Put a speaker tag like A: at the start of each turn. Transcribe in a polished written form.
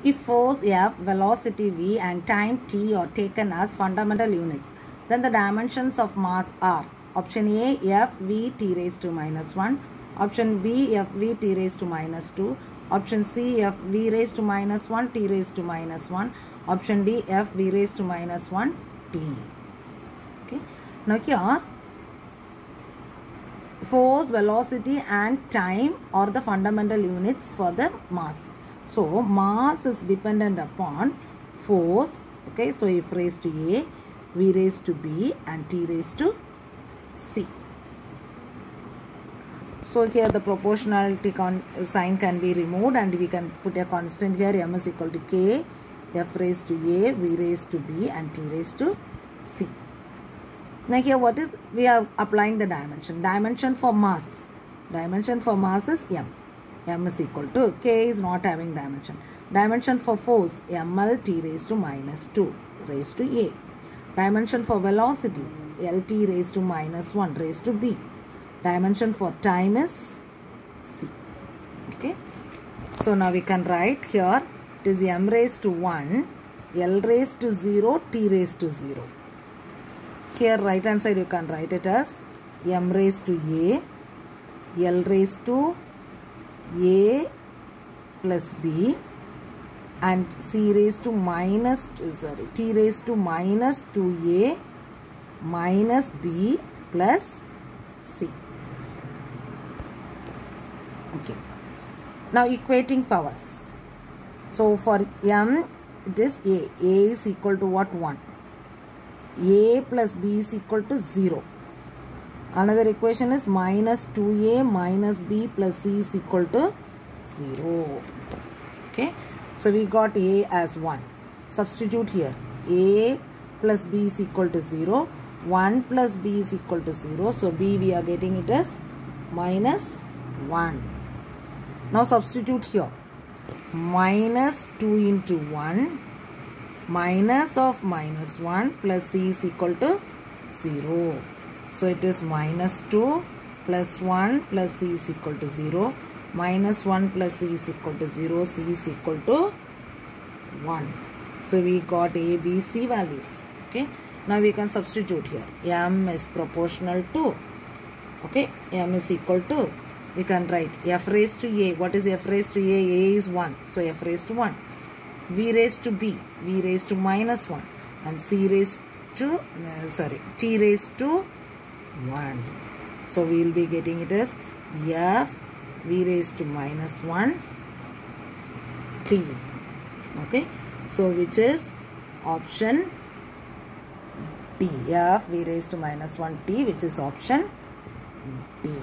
A: If force F, velocity V and time t are taken as fundamental units, then the dimensions of mass are option A F V t raised to minus 1, option B F V t raised to minus 2, option C F V raised to minus 1 t raised to minus 1, option D F V raised to minus 1 t. Okay. Now here force, velocity and time are the fundamental units for the mass. So mass is dependent upon force. Okay, so F raised to A, V raised to B and T raised to C. So here the proportionality sign can be removed and we can put a constant here. M is equal to K, F raised to A, V raised to B and T raised to C. Now here what is, we are applying the dimension. Dimension for mass. Dimension for mass is M. M is equal to, K is not having dimension. Dimension for force, ML T raised to minus 2 raised to A. Dimension for velocity, LT raised to minus 1 raised to B. Dimension for time is C. Okay. So now we can write here, it is M raised to 1, L raised to 0, T raised to 0. Here right hand side you can write it as M raised to A, L raised to A plus B and C raised to minus, T raised to minus 2A minus B plus C. Okay. Now equating powers. So for M it is A. A is equal to what? 1. A plus B is equal to 0. Another equation is minus 2A minus B plus C is equal to 0. Okay. So we got A as 1. Substitute here. A plus B is equal to 0. 1 plus B is equal to 0. So B we are getting it as minus 1. Now substitute here. Minus 2 into 1 minus of minus 1 plus C is equal to 0. So it is minus 2 plus 1 plus C is equal to 0. Minus 1 plus C is equal to 0. C is equal to 1. So we got A, B, C values. Okay. Now we can substitute here. M is proportional to. Okay. M is equal to. We can write F raised to A. What is F raised to A? A is 1. So F raised to 1. V raised to B, V raised to minus 1 and C raised to, T raised to 1. So we will be getting it as F V raised to minus 1 T. Okay. So which is option D. F V raised to minus 1 T, which is option D.